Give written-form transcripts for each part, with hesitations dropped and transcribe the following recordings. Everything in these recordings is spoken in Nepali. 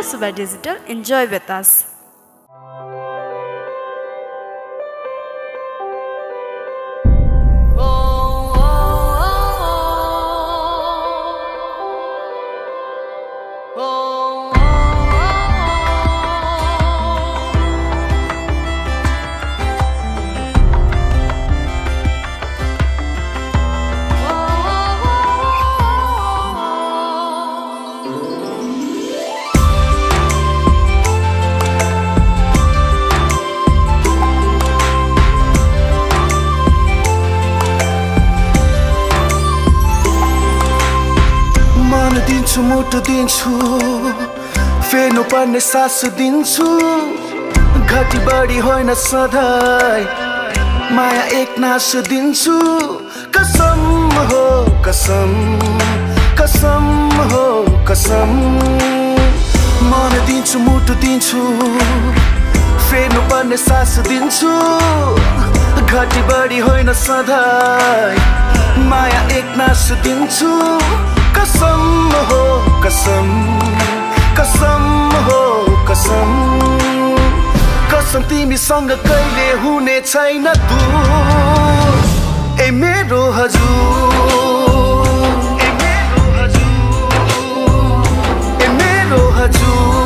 Suba Digital. Enjoy with us. मुटु दिन्छु फेर्नु पर्ने सास दिन्छु घटी बढी होइन सधैँ माया एक नास दिन्छु कसम हो कसम कसम हो कसम मन दिन्छु मुटु दिन्छु फेर्नु पर्ने सास दिन्छु घटी बढी होइन सधैँ माया एक नास दिन्छु कसम हो कसम कसम हो कसम कसम तिमीसँग कहिले हुने छैन दूर ए मेरो हजुर ए मेरो हजुर ए मेरो हजुर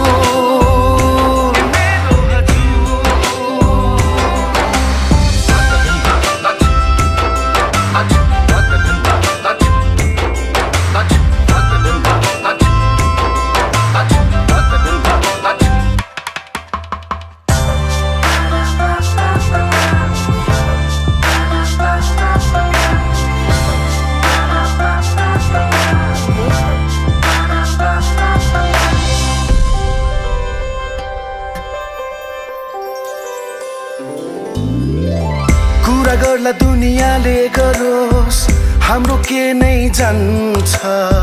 गर्ला दुनियाँले गरोस् हाम्रो के नै जान्छ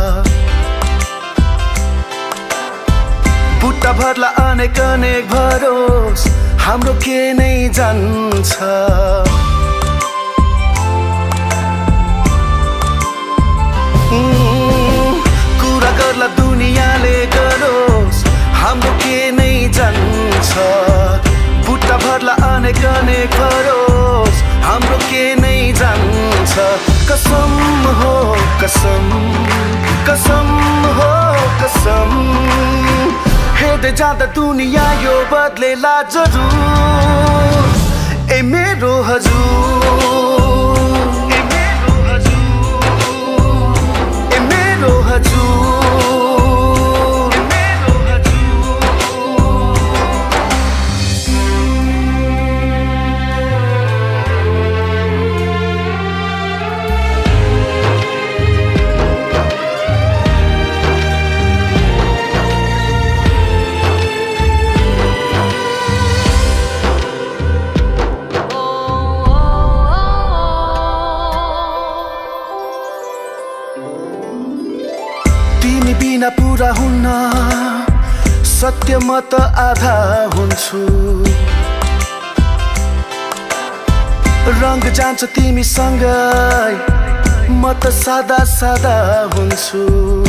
बुट्टा भर्ला अनेक अनेक भरोस् हाम्रो के नै जान्छ कुरा गर्ला दुनियाँले गरोस् हाम्रो के नै जान्छ बुट्टा भर्ला अनेक अनेक भरोस् हाम्रो के नै जान्छ कसम हो कसम कसम हो कसम हेर्दै जाँदा दुनियाँ यो बदलेला जरुर ए मेरो हजुर ए मेरो हजुर ए मेरो हजुर बिना पूरा हुन्न सत्य म त आधा हुन्छु रंग जान्छ तिमीसँगै म त सादा सादा हुन्छु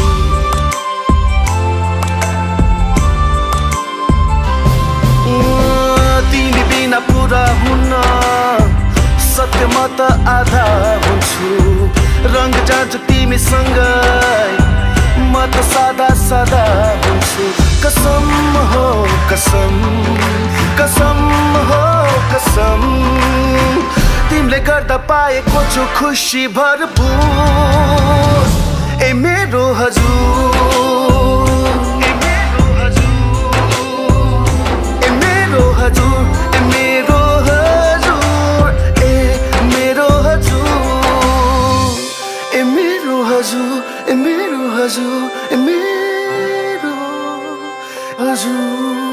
तिमी बिना पूरा हुन्न सत्य म त आधा हुन्छु रंग जान्छ तिमीसँगै म त सादा सादा हुन्छु कसम हो कसम कसम हो कसम तिमीले गर्दा पाएको छु खुसी भरपुर ए मेरो हजुर ए मेरो हजुर ए मेरो हजुर ए मेरो हजुर ए मेरो हजुर ए मेरो हजुर ए मेरो हजुर ए मेरो हजुर